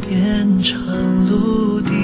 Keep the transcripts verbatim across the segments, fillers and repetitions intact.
变成陆地，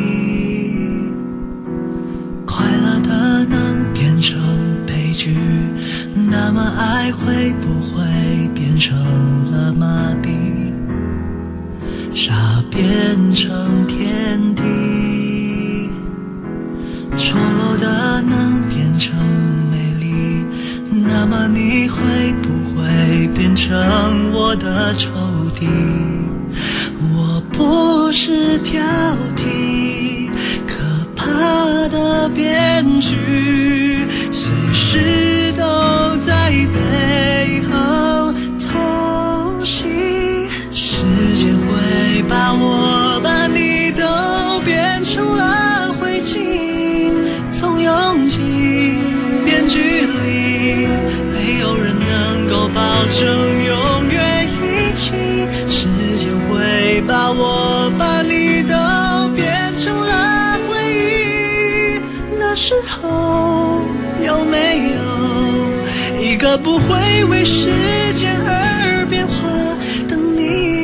快乐的能变成悲剧，那么爱会不会变成了麻痹？沙变成天地，丑陋的能变成美丽，那么你会不会变成我的抽屉？我不是挑剔，可怕的编剧随时都在背后偷袭，时间会把我把你都变成了灰烬，从拥挤变距离，没有人能够保证永远一起，时间会把我把你都变成了回忆，那时候有没有一个不会为时间而变化的你？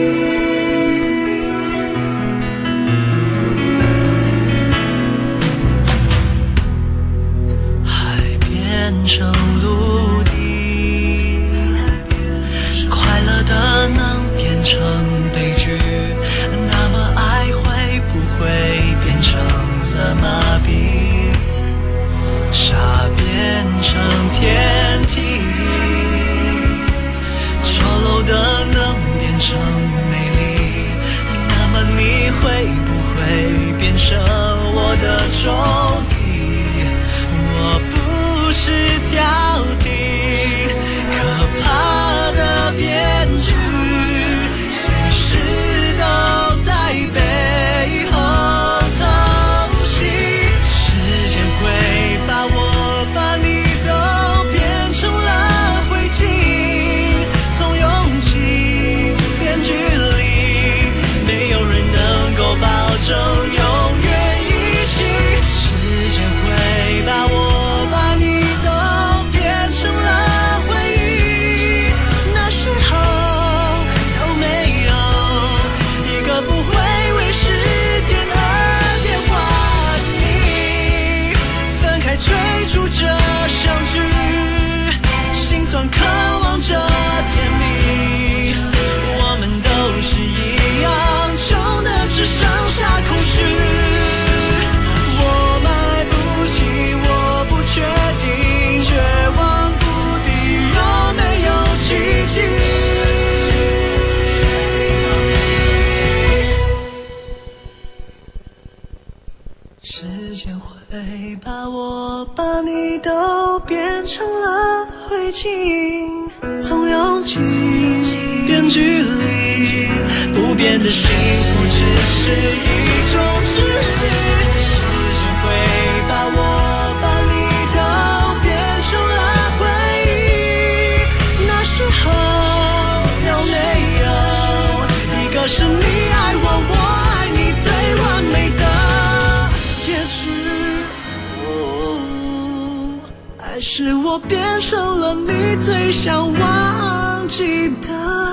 海变成陆地，快乐的能变成悲剧，那么爱会不会变成了麻痹？沙变成天体，丑陋的能变成美丽，那么你会不会变成我的抽屉？我不是挑剔，可怕的编剧随时都在背后偷袭，时间会把我把你都变成了灰烬，从拥挤变距离，没有人能够保证永远一起，时间会把我把你都变成了回忆，那时候有没有一个不会为时间而变化的你？分开追逐着相聚，心酸渴望着甜蜜，我们都是一样穷的只剩下空虚，我买不起，我不确定，绝望谷底有没有奇迹？时间会把我把你都变成了灰烬，从拥挤变距离，不变的幸福只是一种治愈，时间会把我把你都变成了回忆，那时候有没有一个是你爱我，我爱你最完美的结局？还是我变成了你最想忘记的